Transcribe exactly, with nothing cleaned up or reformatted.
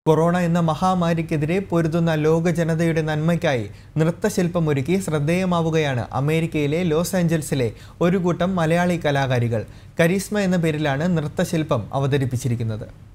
Corona എന്ന മഹാമാരിക്കെതിരെ പൊരുതുന്ന ലോക ജനതയുടെ നന്മയ്ക്കായി നൃത്തശില്പമൊരുക്കി ശ്രദ്ധേയമാവുകയാണ് അമേരിക്കയിലെ ലോസ് ആഞ്ചൽസിലെ ഒരു കൂട്ടം മലയാളി കലാകാരികൾ. കരീസ്മ എന്ന പേരിലാണ് നൃത്തശില്പം അവതരിപ്പിച്ചിരിക്കുന്നത്.